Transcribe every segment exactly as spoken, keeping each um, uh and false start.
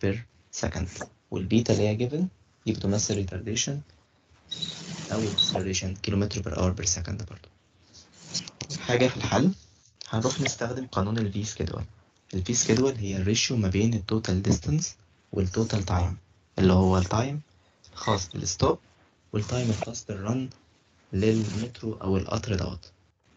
per second، والبيتا اللي هي given دي بتمثل retardation أو acceleration كيلومتر per hour per second برضه. حاجة في الحل هنروح نستخدم قانون ال V schedule. ال V schedule هي الريشيو ما بين ال total distance وال total time، اللي هو التايم الخاص بالستوب والتايم الخاص بالرن للمترو أو القطر دوت.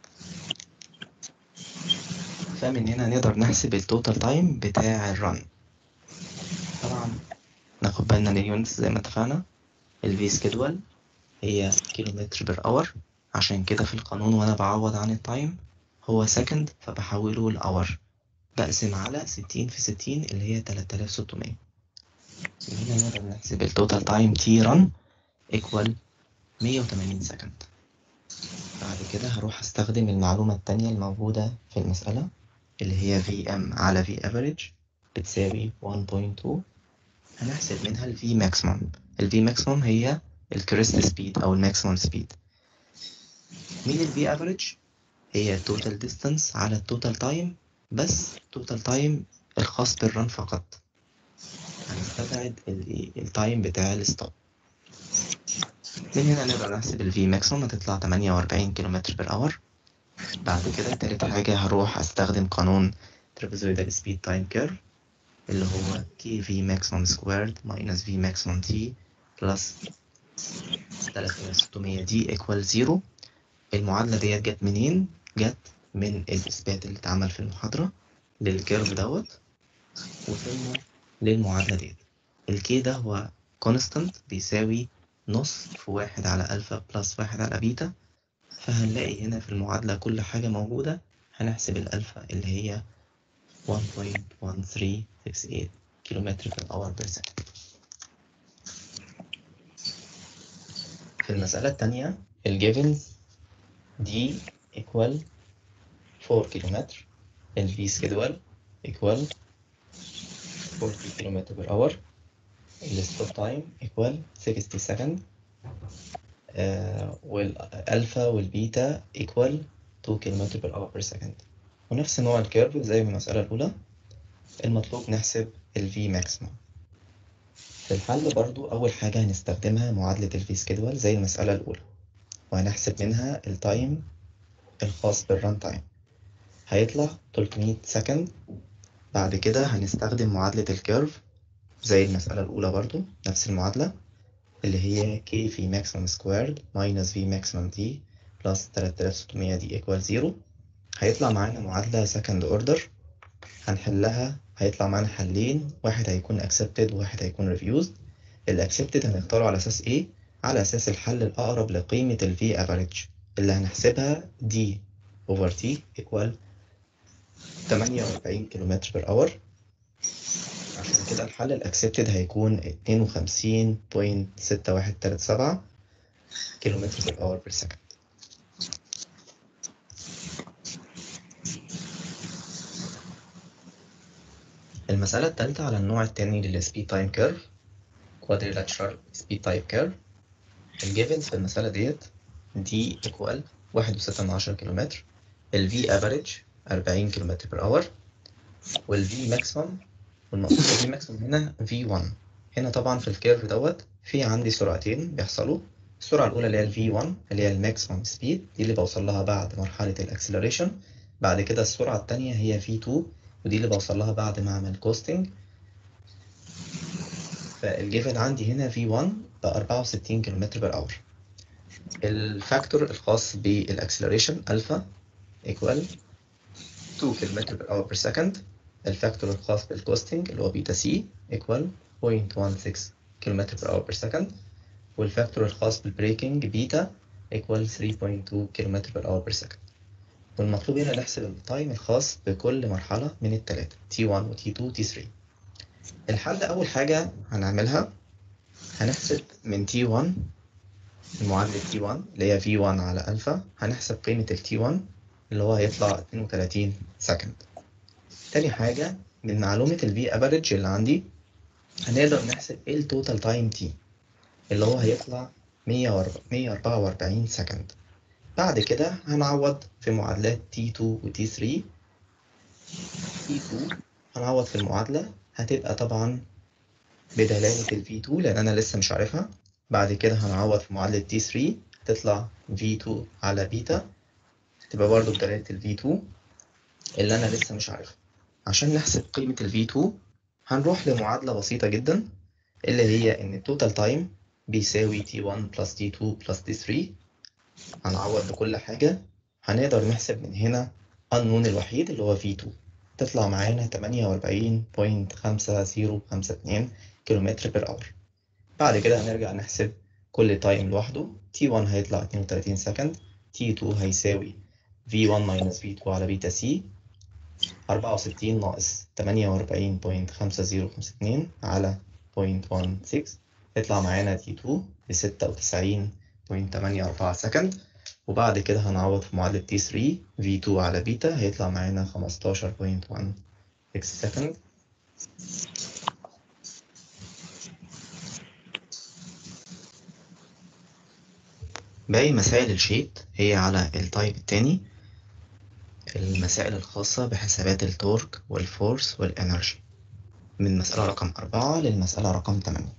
فمن هنا نقدر نحسب التوتال تايم بتاع الرن. طبعا ناخد بالنا من اليونتس زي ما اتفقنا، ال V schedule هي كيلومتر بر اور، عشان كده في القانون وانا بعوض عن التايم هو سكند فبحوله لأور، بقسم على ستين في ستين اللي هي تلاتة آلاف وستمية. من هنا نقدر نحسب التوتال تايم تي رن equal مية وتمانين سكند. بعد كده هروح استخدم المعلومة التانية الموجودة في المسألة اللي هي في ام على في average بتساوي واحد فاصلة اتنين. هنحسب منها ال V maximum. ال V maximum هي ال crest speed أو ال maximum speed. مين ال V average؟ هي ال total distance على ال total time، بس total time الخاص بالرن فقط. هنستبعد ال ال time بتاع الستوب. من هنا نقدر نحسب ال V maximum هتطلع تمانية وأربعين كيلومتر بر اور. بعد كده تالت حاجة هروح أستخدم قانون trapezoidal speed time curve اللي هو كي في maximum squared minus V maximum T plus تلاتة آلاف وستمية دي equal zero. المعادلة ديت جت منين؟ جت من الإثبات اللي اتعمل في المحاضرة للكيرف دوت، وصلنا للمعادلة ديت. الكي ده هو constant بيساوي نص في واحد على ألفا بلس واحد على بيتا، فهنلاقي هنا في المعادلة كل حاجة موجودة. هنحسب الألفا اللي هي واحد فاصلة واحد تلاتة ستة تمانية كيلومتر per hour per second. في المسألة التانية الجيفنز دي equal أربعة كيلومتر، ال V schedule equal أربعين كيلومتر per hour، ال stop time equal ستين second، آه والألفا والبيتا equal اتنين كيلومتر per hour per second. ونفس نوع الكيرف زي في المسألة الأولى، المطلوب نحسب ال V maximum. في الحل برضو أول حاجة هنستخدمها معادلة ال V schedule زي المسألة الأولى، وهنحسب منها التايم الخاص بالران تايم، هيطلع تلتمية سكند. بعد كده هنستخدم معادلة الكيرف زي المسألة الأولى برضو، نفس المعادلة اللي هي K في maximum squared minus V maximum T plus تلاتة آلاف وستمية دي equal zero. هيطلع معانا معادلة second order هنحلها، هيطلع معانا حلين، واحد هيكون accepted وواحد هيكون refused. ال accepted هنختاره على أساس إيه؟ على أساس الحل الأقرب لقيمة ال V average اللي هنحسبها D over T equal تمانية وأربعين كيلومتر per hour. عشان كده الحل الأكسبتد هيكون اتنين وخمسين فاصلة ستة واحد تلاتة سبعة كيلومتر per hour per second. المسألة التالتة على النوع التاني للسبيد تايم كيرف quadrilateral speed type curve. الجيفنز في المسألة ديت دي equal واحد وستة من عشرة كيلومتر، ال V average أربعين كيلومتر per hour، وال V maximum، والمقصود ال V maximum هنا في واحد. هنا طبعا في الكيرف دوت في عندي سرعتين بيحصلوا. السرعة الأولى اللي هي ال في واحد اللي هي الماكسيمم سبيد، دي اللي بوصل لها بعد مرحلة الأكسلريشن. بعد كده السرعة التانية هي في اتنين، ودي اللي بوصل لها بعد ما أعمل كوستنج. فالجيفن عندي هنا في واحد ب أربعة وستين كيلومتر بر اور. الفاكتور الخاص بالأكسلريشن ألفا equal اتنين كيلومتر بر اور بر سكند. الفاكتور الخاص بالكوستنج اللي هو بيتا سي equal صفر فاصلة واحد ستة كيلومتر بر اور بر سكند. والفاكتور الخاص بالبريكنج بيتا equal تلاتة فاصلة اتنين كيلومتر بر اور بر سكند. والمطلوب هنا نحسب التايم الخاص بكل مرحلة من التلاتة تي واحد و تي اتنين و تي تلاتة. الحل أول حاجة هنعملها هنحسب من تي واحد المعادلة تي واحد اللي هي في واحد على ألفا، هنحسب قيمة ال تي واحد اللي هو هيطلع اتنين وتلاتين سكند. تاني حاجة من معلومة ال V average اللي عندي هنقدر نحسب ايه ال total time T اللي هو هيطلع مية وأربعة وأربعين سكند. بعد كده هنعوض في معادلات تي اتنين و تي تلاتة. تي اتنين هنعوض في المعادلة هتبقى طبعا بدلالة ال في تو لأن أنا لسه مش عارفها. بعد كده هنعوض في معادلة تي ثري، تطلع في تو على بيتا، تبقى برضو بدلالة ال في تو اللي أنا لسه مش عارفها. عشان نحسب قيمة ال في تو هنروح لمعادلة بسيطة جدا، اللي هي إن التوتال تايم بيساوي تي ون بلس تي تو بلس تي ثري. هنعوض بكل حاجة، هنقدر نحسب من هنا unknown الوحيد اللي هو في تو، تطلع معانا تمانية وأربعين فاصلة خمسة صفر خمسة اتنين كيلومتر بير اور. بعد كده هنرجع نحسب كل تايم لوحده. تي ون هيطلع اتنين وتلاتين سكند، تي تو هيساوي في ون minus في تو على بيتا سي، أربعة وستين ناقص تمانية وأربعين فاصلة خمسة صفر خمسة اتنين على صفر فاصلة واحد ستة، يطلع معانا تي تو ب ستة وتسعين فاصلة تمانية أربعة سكند. وبعد كده هنعوض في معادلة تي ثري، في تو على بيتا هيطلع معانا خمستاشر فاصلة واحد ستة سكند. باقي مسائل الشيت هي على التايب التاني، المسائل الخاصة بحسابات التورك والفورس والإنرجي، من مسألة رقم أربعة للمسألة رقم تمانية.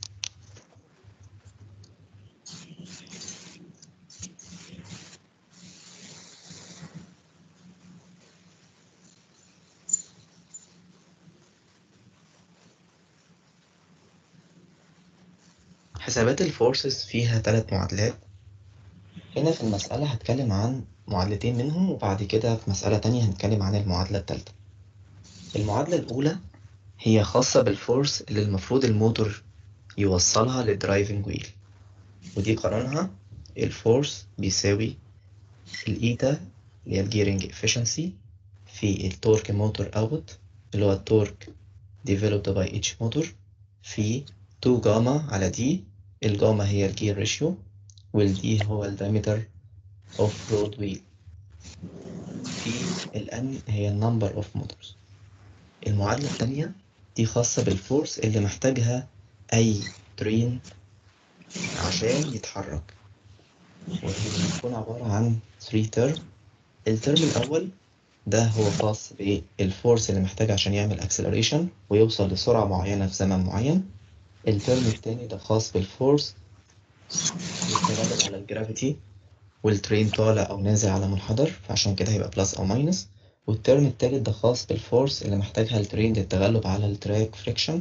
حسابات الفورسز فيها ثلاث معادلات. هنا في المسألة هتكلم عن معادلتين منهم، وبعد كده في مسألة تانية هنتكلم عن المعادلة التالتة. المعادلة الأولى هي خاصة بالفورس اللي المفروض الموتور يوصلها للدرايفنج ويل، ودي قانونها الفورس بيساوي الإيتا اللي هي الجيرنج efficiency في التورك موتور اوتبوت اللي هو التورك developed by each motor في تو جاما على دي. الجاما هي الجير ريشيو، والدي هو الدايمتر اوف رود ويل، في الان هي النمبر اوف موتورز. المعادلة الثانية دي خاصة بالفورس اللي محتاجها أي ترين عشان يتحرك، وهي بتكون عبارة عن ثري ترم. الترم الأول ده هو خاص بالفورس اللي محتاج عشان يعمل اكسلريشن ويوصل لسرعة معينة في زمن معين. الترم التاني ده خاص بالفورس بيتغلب على الجرافيتي والترين طالع أو نازل على منحدر، فعشان كده هيبقى بلس أو ماينس. والترم التالت ده خاص بالفورس اللي محتاجها الترين للتغلب على التراك فريكشن.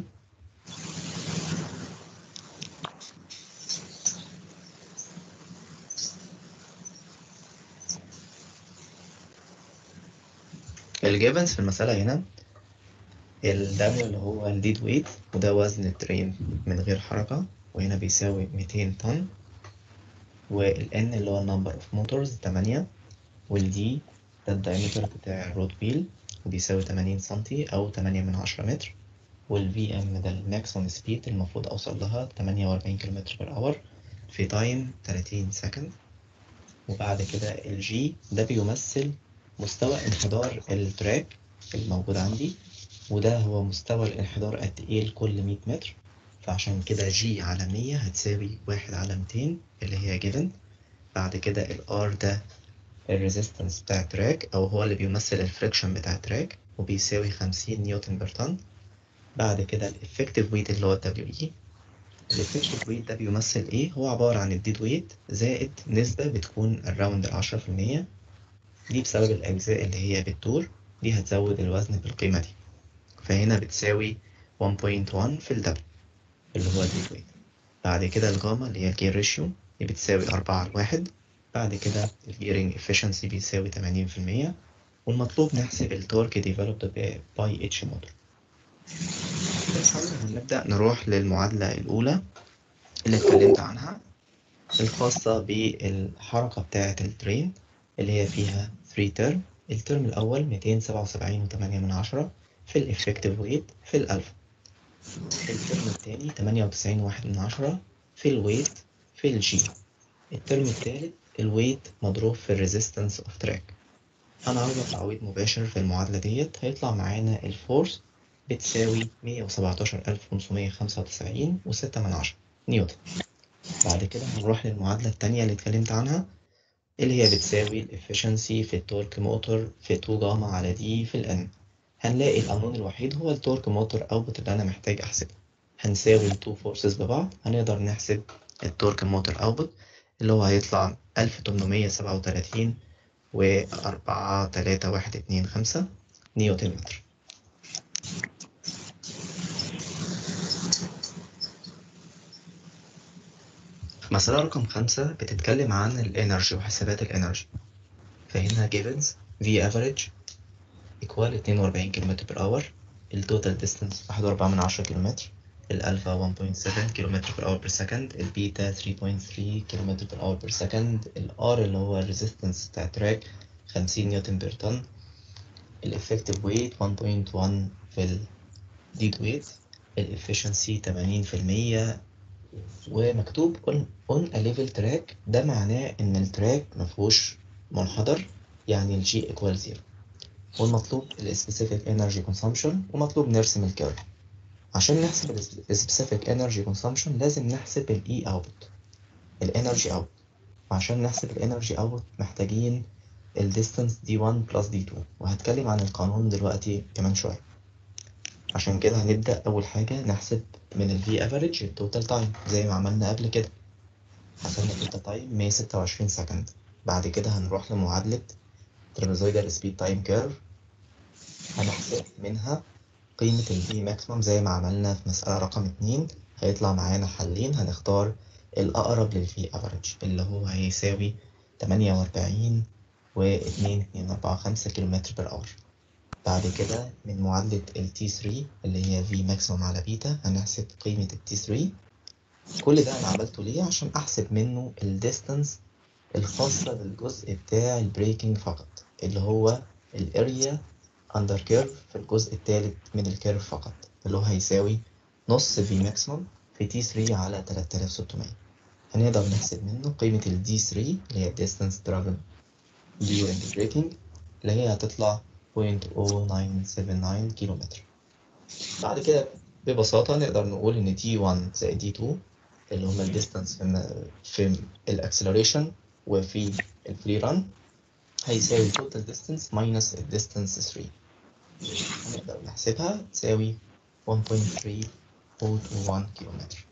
الجيفنز في المسألة هنا ال W اللي هو الديد ويت، وده وزن الترين من غير حركة، وهنا بيساوي ميتين طن. وال N اللي هو النمبر اوف موتورز تمانية، وال D ده الدايمتر بتاع الرود ويل وبيساوي تمانين سنتي أو تمانية من عشرة متر. وال في إم ده الماكسيمم سبيد المفروض أوصل لها تمانية وأربعين كيلومتر بر اور في تايم تلاتين سكند. وبعد كده ال G ده بيمثل مستوى انحدار التراك الموجود عندي، وده هو مستوى الانحدار قد ايه لكل مية متر، فعشان كده G على مية هتساوي واحد على ميتين اللي هي جيفن. بعد كده ال R ده الريزيستنس بتاع التراك أو هو اللي بيمثل الفريكشن بتاع التراك، وبيساوي خمسين نيوتن بر طن. بعد كده الإفكتيف ويت اللي هو ال دبليو إي. الإفكتيف ويت ده بيمثل إيه؟ هو عبارة عن الديد ويت زائد نسبة بتكون الراوند العشرة في المية، دي بسبب الأجزاء اللي هي بتدور، دي هتزود الوزن بالقيمة دي، فهنا بتساوي واحد فاصلة واحد في الدبل اللي هو الديد ويت. بعد كده الجاما اللي هي الجير ريشيو دي بتساوي أربعة على واحد. بعد كده الجيرنج efficiency بيساوي تمانين في المية. والمطلوب نحسب التورك developed باي اتش موتور. هنبدأ نروح للمعادلة الأولى اللي اتكلمت عنها، الخاصة بالحركة بتاعة الترين اللي هي فيها ثري ترم. الترم الأول ميتين سبعة وسبعين وتمانية من عشرة في الإفكتيف ويت في الألفا. الترم التاني تمانية وتسعين واحد من عشرة في الويت في الجي. الترم التالت الويت مضروب في الريزيستنس اوف تراك. هنعوض تعويض مباشر في المعادلة ديت، هيطلع معانا الفورس بتساوي مية وسبعتاشر ألف خمسمية خمسة وتسعين وستة من عشرة نيوتن. بعد كده هنروح للمعادلة التانية اللي اتكلمت عنها اللي هي بتساوي الافشنسي في التورك موتور في تو جاما على دي في الان. هنلاقي القانون الوحيد هو التورك موتور اوتبوت اللي انا محتاج احسبه. هنساوي التو فورسز ببعض، هنقدر نحسب التورك موتور اوتبوت اللي هو هيطلع ألف وتمنمية سبعة وتلاتين وأربعة تلاتة واحد اتنين خمسة نيوتن متر. مسألة رقم خمسة بتتكلم عن الانرجي وحسابات الانرجي. فهنا given V average equal اتنين وأربعين كيلومتر بر اور، التوتال ديستانس واحد وأربعة من عشرة كيلومتر، الألفا واحد فاصلة سبعة كيلومتر بر اور بر سكند، البيتا ثلاثة فاصلة ثلاثة كيلومتر بر اور بر سكند، الار اللي هو الريزيستنس بتاع التراك خمسين نيوتن بر طن، الافكتيف ويت واحد فاصلة واحد في الديد ويت، الافشنسي ثمانين في المية، ومكتوب on, on a level track. ده معناه إن التراك مفهوش منحدر، يعني ال G equal zero. والمطلوب ال specific energy consumption، ومطلوب نرسم الكيرف. عشان نحسب ال specific energy consumption لازم نحسب ال E output، ال energy output. وعشان نحسب ال energy output محتاجين ال distance دي واحد plus دي اتنين، وهتكلم عن القانون دلوقتي كمان شوية. عشان كده هنبدأ أول حاجة نحسب من ال V average ال total time زي ما عملنا قبل كده. حسبنا التوتال تايم مية ستة وعشرين سكند. بعد كده هنروح لمعادلة ترابيزويدال سبيد تايم كيرف، هنحسب منها قيمة ال V maximum زي ما عملنا في مسألة رقم اتنين. هيطلع معانا حلين، هنختار الأقرب لل V average اللي هو هيساوي تمانية وأربعين واتنين اتنين أربعة خمسة كيلومتر بر اور. بعد كده من معادلة ال تي ثري اللي هي V maximum على بيتا هنحسب قيمة ال تي ثري. كل ده أنا عملته ليه؟ عشان أحسب منه ال distance الخاصة بالجزء بتاع البريكنج فقط، اللي هو الاريا اندر كيرف في الجزء الثالث من الكيرف فقط، اللي هو هيساوي نص في ماكسيموم في تي ثري على تلاتة آلاف وستمية. هنقدر نحسب منه قيمة ال دي ثري اللي هي distance travel during braking، اللي هي هتطلع صفر فاصلة صفر تسعة سبعة تسعة كيلومتر. بعد كده ببساطة نقدر نقول إن دي واحد زائد دي اتنين اللي هما الديستانس في في الأكسلريشن وفي الفري ران هيساوي total distance minus distance ثري. هنقدر نحسبها تساوي واحد فاصلة ثلاثة صفر اتنين واحد كيلومتر.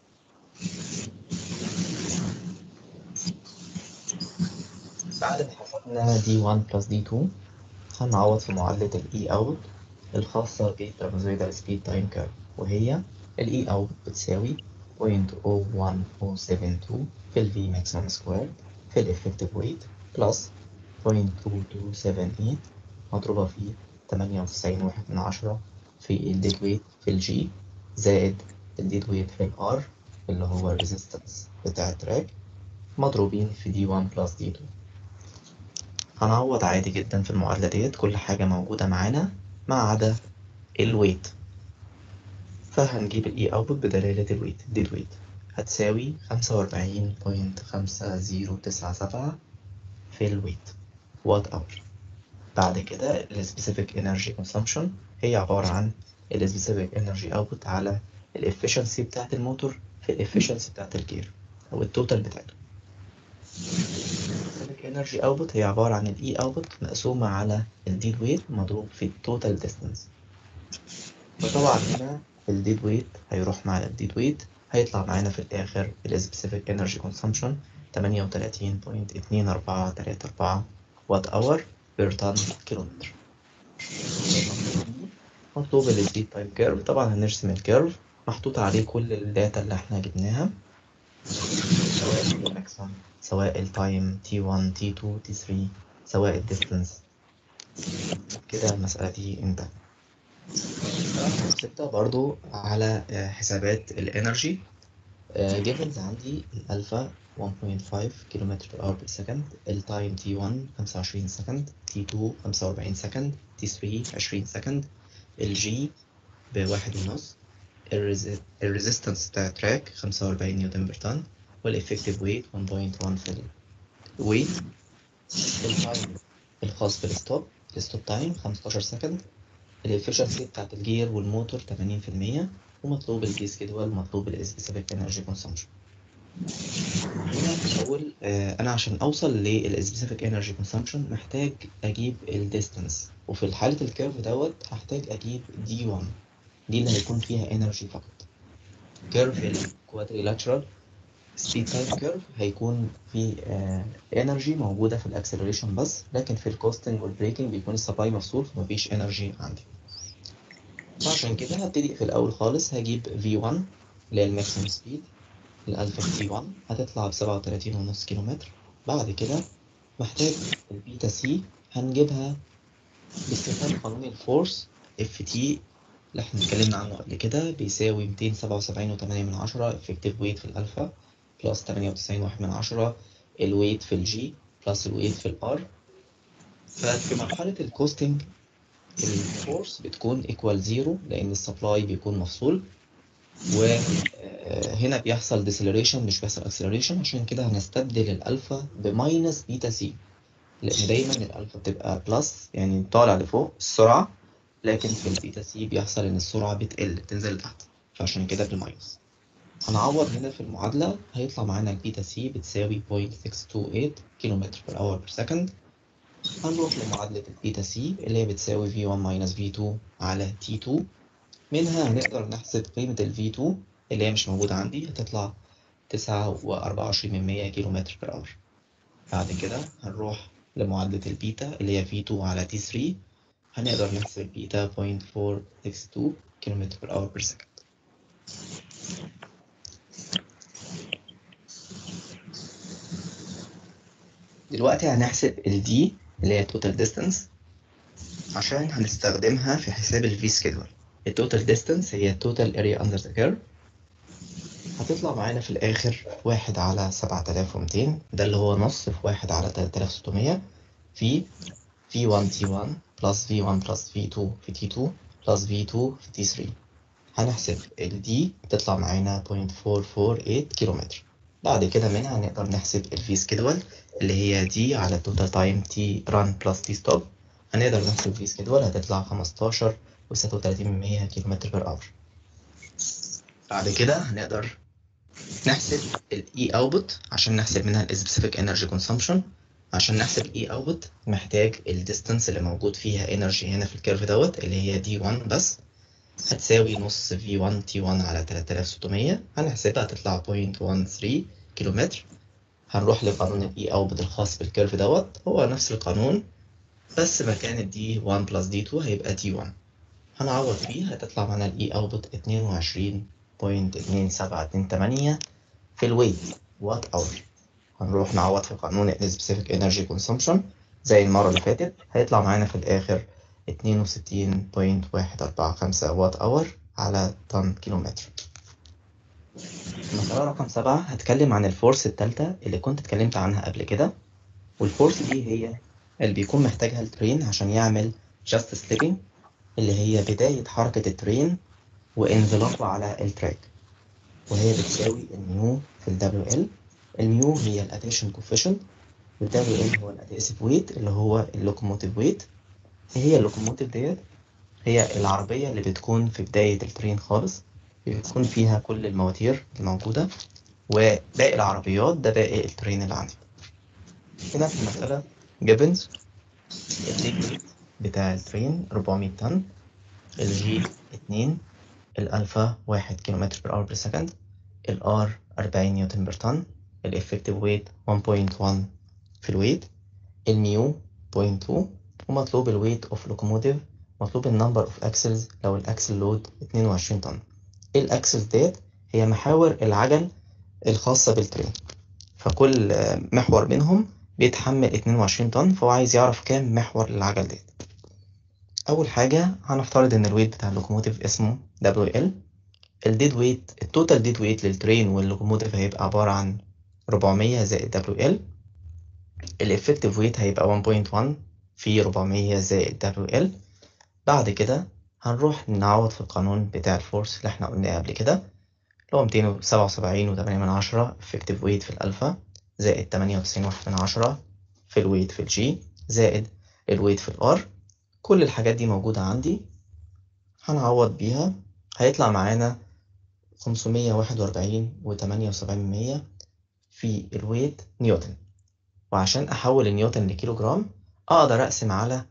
بعد ما حسبنا دي واحد plus دي اتنين هنعوض في معادلة ال E out الخاصة بالترابيزويدال سبيد تايم كيرف، وهي ال E out بتساوي صفر فاصلة صفر واحد صفر سبعة اتنين في ال V maximum square في ال effective weight plus صفر فاصلة اتنين اتنين سبعة تمانية مضروبة في تمانية وتسعين واحد من عشرة في ال dead weight في ال G زائد ال dead weight في ال R اللي هو ال resistance بتاع التراك مضروبين في دي واحد plus دي اتنين. هنعوض عادي جدا في المعادلة ديت، كل حاجة موجودة معانا ما عدا الويت. فهنجيب ال E output بدلالة الويت dead weight هتساوي خمسة وأربعين فاصلة خمسة صفر تسعة سبعة في الويت وات اور. بعد كده ال specific energy consumption هي عبارة عن ال specific energy output على ال efficiency بتاعت الموتور في ال efficiency بتاعت الجير أو التوتال بتاعته. specific energy output هي عبارة عن ال E output مقسومة على ال dead weight مضروب في total distance. وطبعا هنا ال dead weight هيروح مع ال dead weight هيطلع معانا في الآخر ال specific energy consumption تمانية وتلاتين فاصلة اتنين أربعة تلاتة أربعة وات اور بير طن كيلومتر. مطلوب ال speed time curve. طبعا هنرسم الكيرف محطوط عليه كل الداتا اللي احنا جبناها، سواء ال maximum سواء ال time تي واحد تي اتنين تي ثري سواء ال distance. كده المسألة دي انتهت. ستة برضو على آه، حسابات الانرجي. جيفنز عندي الألفا واحد فاصلة خمسة كيلومتر بر اور بر سكند، التايم تي واحد خمسة وعشرين سكند، تي اتنين خمسة وأربعين سكند، تي ثري عشرين سكند، الجي بواحد ونص، الريزيستنس بتاع التراك خمسة وأربعين نيوتن بر طن، والإفكتيف ويت واحد فاصلة واحد في الويت، التايم الخاص بالستوب الستوب تايم خمستاشر سكند، الإفشنسي بتاعت الجير والموتور تمانين في المية، ومطلوب الجي سكيدول ومطلوب السبيسيفيك انرجي كونسومشن. هنا الأول آه، أنا عشان أوصل للسبيسيفيك انرجي كونسومشن محتاج أجيب الديستانس، وفي حالة الكيرف دوت هحتاج أجيب دي واحد دي اللي هيكون فيها انرجي فقط. كيرف الكوادريلاترال سبيد تايم كيرف هيكون في انرجي موجوده في الاكسلريشن بس، لكن في الكوستنج والبريكنج بيكون السبلاي مفصول فمفيش انرجي عندي. فعشان كده هبتدي في الاول خالص هجيب في واحد اللي هي الماكسيمم سبيد، الالفا في واحد هتطلع ب سبعة وتلاتين ونص كيلو متر. بعد كده محتاج البيتا سي، هنجيبها باستخدام قانون الفورس اف تي اللي احنا اتكلمنا عنه قبل كده، بيساوي ميتين سبعة وسبعين وتمانية من عشرة effective weight في الألفا بلس تمانية وتسعين واحد من عشرة الويت في الجي بلس الويت في الار. ففي مرحلة الكوستنج الفورس بتكون equal زيرو لأن السبلاي بيكون مفصول، وهنا بيحصل deceleration مش بيحصل acceleration، عشان كده هنستبدل الألفا بماينس بيتا سي، لأن دايما الألفا بتبقى بلس يعني طالع لفوق السرعة، لكن في البيتا سي بيحصل إن السرعة بتقل بتنزل لتحت، فعشان كده بالماينس. هنعوض هنا في المعادلة هيطلع معانا البيتا سي بتساوي صفر فاصلة ستة اتنين كيلومتر بر اور بر سكند. هنروح لمعادلة البيتا سي اللي هي بتساوي في واحد ماينس في اتنين على تي اتنين، منها هنقدر نحسب قيمة ال في اتنين اللي هي مش موجودة عندي، هتطلع تسعة وأربعة وعشرين من مية كيلومتر بر اور. بعد كده هنروح لمعادلة البيتا اللي هي في اتنين على تي تلاتة، هنقدر نحسب البيتا صفر فاصلة أربعة ستة اتنين كيلومتر بر اور بر سكند. دلوقتي هنحسب ال D اللي هي total distance عشان هنستخدمها في حساب ال V schedule. ال total distance هي total area under the curve، هتطلع معانا في الآخر واحد على سبعة آلاف ومتين، ده اللي هو نص في واحد على تلاتة آلاف وستمية في في واحد تي واحد بلس في واحد بلس في اتنين في تي اتنين بلس في اتنين في تي تلاتة. هنحسب ال D تطلع معانا صفر فاصلة أربعة تمانية كيلومتر. بعد كده منها نقدر نحسب ال V schedule اللي هي دي على total time t run plus t stop، هنقدر نحسب V schedule هتطلع خمستاشر وستة وتلاتين من مية كيلومتر بر اور. بعد كده هنقدر نحسب ال E output عشان نحسب منها ال specific energy consumption. عشان نحسب ال E output محتاج ال distance اللي موجود فيها energy هنا في الكيرف دوت اللي هي دي واحد بس، هتساوي نص في واحد تي واحد على تلاتة آلاف وستمية، هنحسبها هتطلع صفر فاصلة تلاتة كيلومتر. هنروح لقانون الاي اوتبوت الخاص بالكيرف دوت، هو نفس القانون بس مكان الدي واحد بلس دي اتنين هيبقى دي واحد، هنعوض فيه هتطلع معانا الاي اوتبوت اتنين وعشرين فاصلة اتنين سبعة اتنين تمانية في الويت وات اور. هنروح نعوض في قانون ال specific energy consumption زي المرة اللي فاتت، هيطلع معانا في الآخر اتنين وستين فاصلة واحد أربعة خمسة وات اور على طن كيلومتر. المسألة رقم سبعة هتكلم عن الفورس التالتة اللي كنت اتكلمت عنها قبل كده، والفورس دي هي اللي بيكون محتاجها الترين عشان يعمل just slipping اللي هي بداية حركة الترين وانزلاقه على التراك، وهي بتساوي الميو في ال دبليو ال. الميو هي ال attention coefficient وال دبليو ال هو ال adhesive weight اللي هو اللوكوموتيف ويت. هي اللوكوموتيف ديت هي العربية اللي بتكون في بداية الترين خالص، بيكون فيها كل المواتير الموجودة، وباقي العربيات ده باقي الترين اللي عندي. هنا في المسألة جيفنز التيك ويت بتاع الترين أربعمية طن، الجي اتنين، الألفا واحد كيلومتر بر اور بر سكند، الار أربعين نيوتن بر طن، الإفكتيف ويت واحد فاصلة واحد في الويت، الميو صفر فاصلة اتنين، ومطلوب الويت اوف لوكوموتيف، مطلوب النمبر اوف اكسلز لو الاكسل لود اتنين وعشرين طن. الاكسلز ديت هي محاور العجل الخاصة بالترين، فكل محور منهم بيتحمل اتنين وعشرين طن، فهو عايز يعرف كام محور العجل ديت. اول حاجة هنفترض ان الويت بتاع اللوكوموتيف اسمه دبليو ال. الديد ويت التوتال ديد ويت للترين واللوكوموتيف هيبقى عبارة عن أربعمية زائد دبليو ال. الافكتيف ويت هيبقى واحد فاصلة واحد في أربعمية زائد دبليو ال. بعد كده هنروح نعوض في القانون بتاع الفورس اللي احنا قلناه قبل كده اللي هو ميتين سبعة وسبعين وتمانية من عشرة effective weight في الألفا زائد تمانية وتسعين واحد من عشرة في الويت في الجي زائد الويت في الار. كل الحاجات دي موجودة عندي هنعوض بيها، هيطلع معانا خمسمية واحد وأربعين وتمانية وسبعين من مية في الويت نيوتن. وعشان أحول النيوتن لكيلو جرام أقدر أقسم على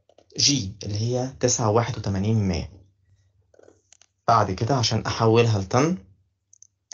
جي اللي هي تسعة وواحد وتمانين من مية. بعد كده عشان أحولها لطن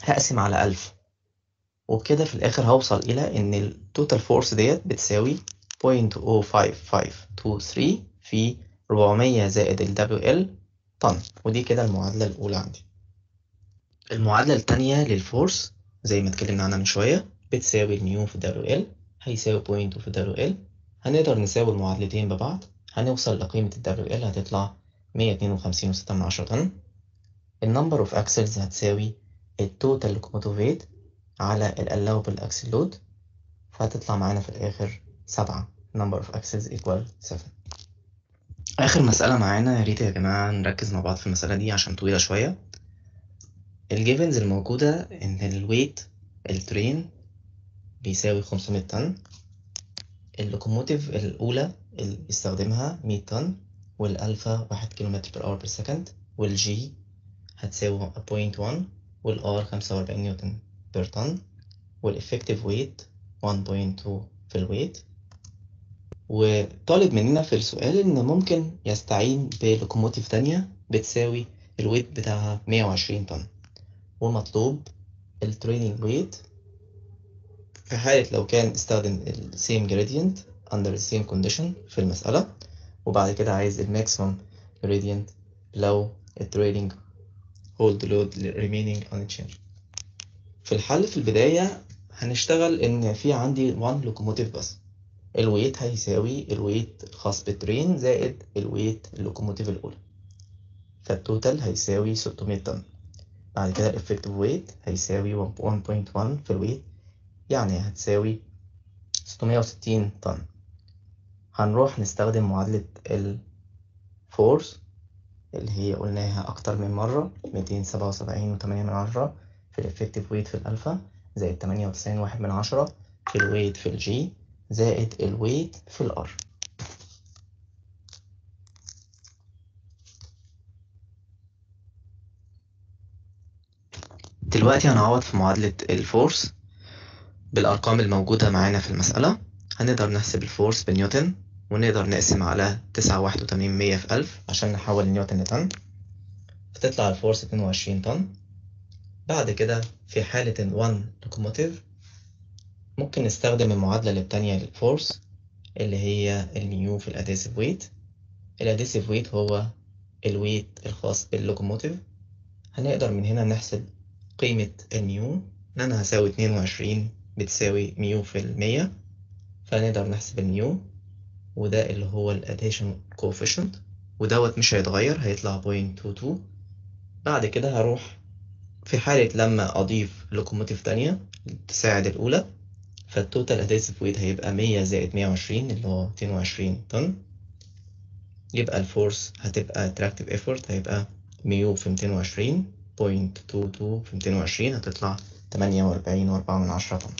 هقسم على ألف، وبكده في الآخر هوصل إلى إن التوتال فورس ديت بتساوي بوينت أو فايف فايف تو ثري في أربعمية زائد ال دبليو إل طن. ودي كده المعادلة الأولى عندي. المعادلة التانية للفورس زي ما اتكلمنا عنها من شوية بتساوي الميو في دبليو إل هيساوي بوينت في دبليو إل. هنقدر نساوي المعادلتين ببعض، هنوصل لقيمة ال دبليو إل هتطلع مية اتنين وخمسين وستة من عشرة طن. النمبر اوف اكسلز هتساوي التوتال لوكوموتيف ويت على ال allowable axle load، فهتطلع معانا في الآخر سبعة. number of axles equal سفن. آخر مسألة معانا، يا ريت يا جماعة نركز مع بعض في المسألة دي عشان طويلة شوية. الجيفنز الموجودة إن الويت الترين بيساوي خمسمية طن، اللوكوموتيف الأولى اللي بيستخدمها مية طن، والألفا واحد كيلومتر بر اور بر سكند، والجي هتساوي بوينت واحد، والآر خمسة وأربعين نيوتن بر طن، والإفكتيف ويت واحد بوينت اتنين في الويت. وطالب مننا في السؤال إن ممكن يستعين بلوكوموتيف تانية بتساوي الويت بتاعها مية وعشرين طن، ومطلوب التريننج ويت في حالة لو كان استخدم ال same gradient under the same condition في المسألة، وبعد كده عايز ال maximum gradient لو ال trailing hold load remaining unchanged. في الحل في البداية هنشتغل إن في عندي one locomotive بس، الويت هيساوي الويت الخاص بالترين زائد الويت اللوكوموتيف الأولى، فالتوتال هيساوي ستمية طن. بعد كده الإفكتيف ويت هيساوي واحد بوينت واحد في الويت، يعني هتساوي ستمية وستين طن. هنروح نستخدم معادلة الفورس اللي هي قلناها أكتر من مرة، ميتين سبعة وسبعين وتمانية من عشرة في الإفكتيف ويت في الألفا، زائد تمانية وتسعين واحد من عشرة في الويت في الجي، زائد الويت في الار. دلوقتي هنعوض في معادلة الفورس بالأرقام الموجودة معانا في المسألة. هنقدر نحسب الفورس بنيوتن، ونقدر نقسم على تسعة واحد وتمانين مية في ألف عشان نحول نيوتن لطن، فتطلع الفورس اتنين وعشرين طن. بعد كده في حالة ال one locomotive ممكن نستخدم المعادلة التانية للفورس اللي هي الميو في الاديسيف ويت. الاديسيف ويت هو الويت الخاص باللوكوموتيف. هنقدر من هنا نحسب قيمة الميو، إن أنا هساوي اتنين وعشرين بتساوي ميو في المية، فنقدر نحسب الميو، وده اللي هو الاديشن كوفيشنت، ودوت مش هيتغير هيطلع بوينت اتنين اتنين. بعد كده هروح في حالة لما أضيف لوكوموتيف تانية تساعد الأولى، فالتوتال اديسيف ويت هيبقى مية زائد مية وعشرين اللي هو ميتين وعشرين طن. يبقى الفورس هتبقى تراكتيف ايفورت هيبقى ميو في ميتين وعشرين بوينت اتنين اتنين في ميتين وعشرين هتطلع تمانية وأربعين وأربعة من عشرة طن.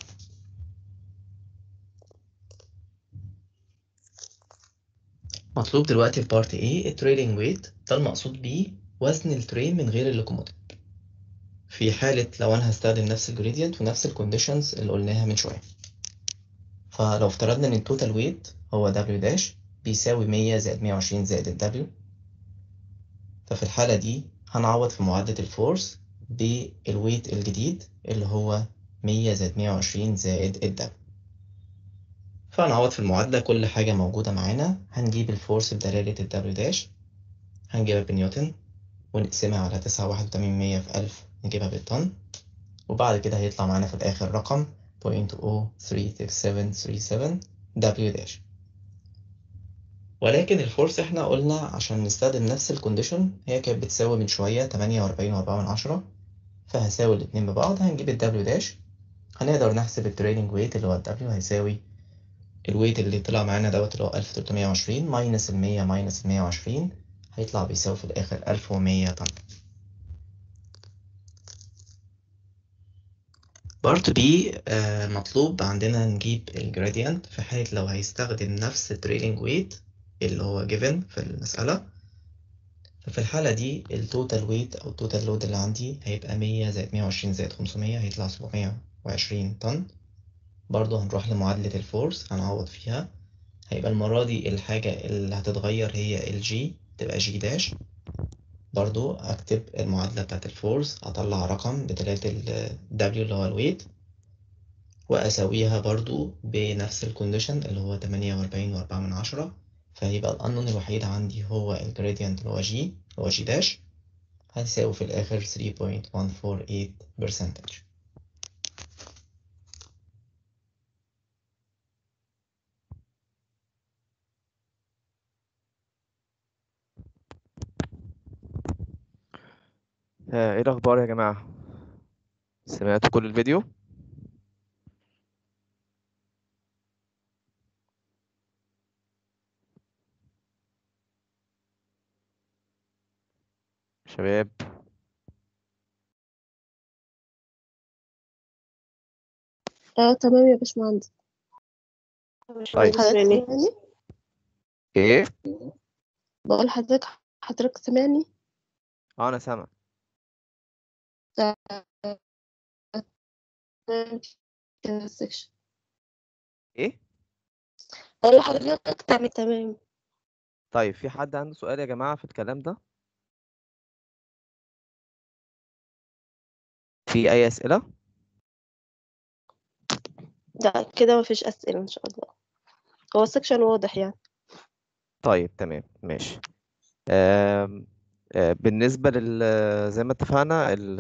مطلوب دلوقتي في بارت A التريلينج ويت، ده المقصود بيه وزن الترين من غير اللوكوموتيف، في حالة لو أنا هستخدم نفس الجريدينت ونفس الكونديشنز اللي قلناها من شوية. فلو افترضنا إن التوتال ويت هو W داش بيساوي مية زائد مية وعشرين زائد ال W، ففي الحالة دي هنعوض في معادلة الفورس بالويت الجديد اللي هو مية زائد مية وعشرين زائد ال W. فهنعوض في المعادلة كل حاجة موجودة معانا، هنجيب الفورس بدلالة ال W داش هنجيبها بنيوتن، ونقسمها على تسعة واحد وتمانين مية في ألف نجيبها بالطن، وبعد كده هيطلع معانا في الآخر رقم بوينت اتنين تلاتة ستة سبعة تلاتة سبعة دبليو داش. ولكن الفورس احنا قلنا عشان نستخدم نفس الكونديشن هي كانت بتساوي من شوية تمانية وأربعين وأربعة من عشرة، فهساوي الاتنين ببعض، هنجيب ال W داش، هنقدر نحسب التريننج ويت اللي هو ال W هيساوي الويت اللي طلع معانا دوت اللي هو ألف وتلتمية وعشرين ماينس ال مية ماينس ال مية وعشرين، هيطلع بيساوي في الآخر ألف ومية طن. بارت بي آه مطلوب عندنا نجيب الجراديانت في حالة لو هيستخدم نفس التريلينج ويت اللي هو given في المسألة. ففي الحالة دي التوتال ويت أو التوتال لود اللي عندي هيبقى مية زائد مية وعشرين زائد خمسمية هيطلع سبعمية وعشرين طن. برضو هنروح لمعادلة الفورس هنعوض فيها، هيبقى المرة دي الحاجة اللي هتتغير هي الجي تبقى جي داش، برضو اكتب المعادلة بتاعت الفورس، اطلع رقم بتلاتة ال W اللي هو الويت، واساويها برضو بنفس الكونديشن اللي هو تمانية وأربعين وأربعة من عشرة. فيبقى الأنون الوحيد عندي هو الجريدينت اللي هو G، اللي هو G داش، هتساوي في الآخر ثري بوينت واحد فور ايت بالمية. آه، ايه الاخبار يا جماعه؟ سمعتوا كل الفيديو؟ شباب، اه تمام يا باشمهندس. طيب. حضرتك سامعني؟ ايه؟ بقول حضرتك حضرتك سامعني؟ اه انا سامع. ده- تمام كده السكشن. ايه؟ بقول لحضرتك تمام تمام. طيب، في حد عنده سؤال يا جماعه في الكلام ده؟ في اي اسئله؟ ده كده مفيش أسئلة إن شاء الله. هو السكشن واضح يعني. طيب تمام ماشي. آم، آه، بالنسبه لل زي ما اتفقنا ال...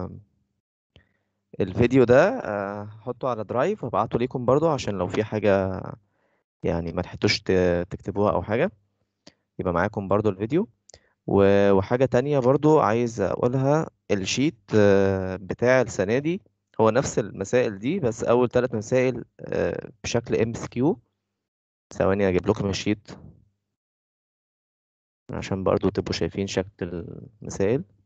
الفيديو ده آه، هحطه على درايف وابعته ليكم برضو، عشان لو في حاجه يعني ما لحقتوش ت- تكتبوها او حاجه، يبقى معاكم برضو الفيديو. و- وحاجة تانية برضو عايز أقولها، الشيت آه، بتاع السنة دي هو نفس المسائل دي، بس أول ثلاث مسائل آه، بشكل ام اس كيو. ثواني أجيب لكم الشيت عشان برضو تبقوا شايفين شكل المسائل.